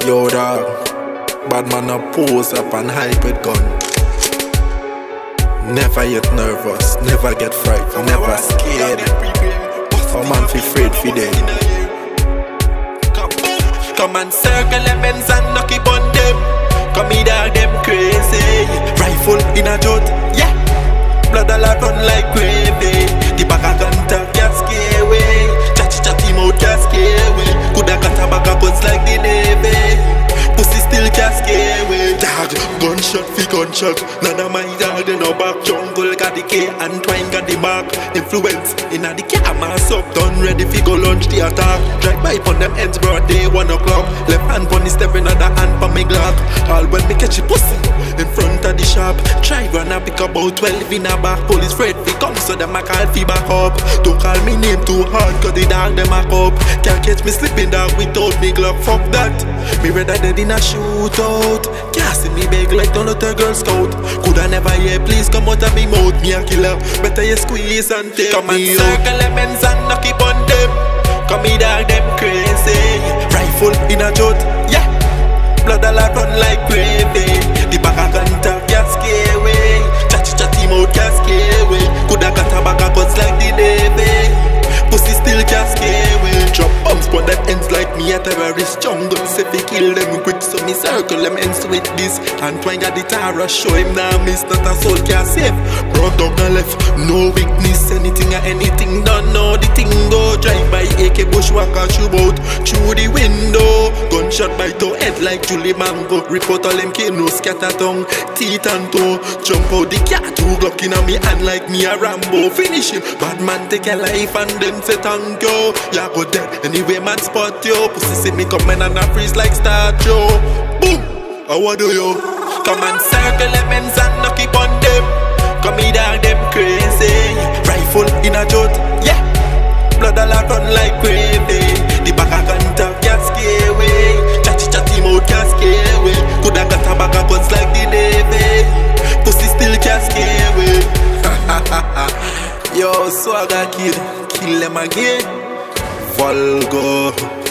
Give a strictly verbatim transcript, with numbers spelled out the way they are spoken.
Yo dog, bad man a pose up and hype with gun. Never get nervous, never get frightened, never scared. A man fi afraid fi dead. Come and circle them ends and knock it on them. Come me dog them crazy. Rifle in a jut, yeah. Blood a lot run like gravy. The back a contact can scare away. Chatty chatty mouth can scare away. Coulda got a back a guns like the Navy. Pussy still can scare away. Dog, gunshot fi gunshot. None of my dog they no back. Jungle got the K and Twine got the mark. Influence in a the car mass up. Done ready fi go launch the attack. Drive by pon them ends broad day one o'clock. Left hand pon the step in other hand pon me Glock. All when me catch a pussy in front of the shop. Try run a pick about twelve in a back. Police afraid fi come so them a call fi back up. Don't call me name too hard cause the dog them a up. Can't catch me slipping dog without me Glock. Fuck that. Me rather dead in a shootout. Can't see me beg like don't let a girl scout. Coulda never hear please come out of me mouth. Me a killer. Better you squeeze and take come me and circle them ends and knock it on them. Come me dog them crazy. Rifle in a jut, yeah. Blood a lot run like gravy. The back a contact can scare away. Chatty chatty mouth can scare away. Coulda got a back a guns like the Navy. Pussy still can scare away. Drop bombs pon them ends like me a terrorist. Jungle say fi kill them quick so me circle them ends with this. And Twine got the Tara show him now miss not a soul can save. Run down the left, no weakness. Anything or anything don't know the thing go. Drive by A K bushwhacker shoot out through the window. Gunshot by toe head like Julie Mango. Report all them kill no scatter tongue, teeth and toe. Jump out the cat two Glock in a me hand like me a Rambo. Finish him, bad man take a life and then say thank you. Ya go dead anyway man spot you. Pussy see me coming and I freeze like statue. Boom, how what do you? Come and circle them ends and knock it on them. Come me dog them crazy. Rifle in a jut, yeah. Blood a lot run like gravy. The back a contact can scare away. Chatty chatty mouth can scare away. Coulda got a bag of guns like the Navy. Pussy still can scare away. Yo, Swagger Kid, kill them again. Vulgar.